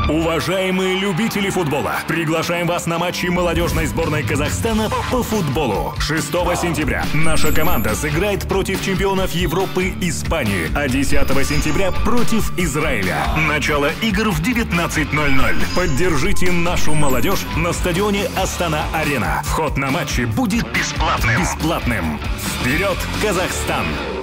Уважаемые любители футбола, приглашаем вас на матчи молодежной сборной Казахстана по футболу. 6 сентября наша команда сыграет против чемпионов Европы Испании, а 10 сентября против Израиля. Начало игр в 19:00. Поддержите нашу молодежь на стадионе Астана-Арена. Вход на матчи будет бесплатным. Вперед, Казахстан!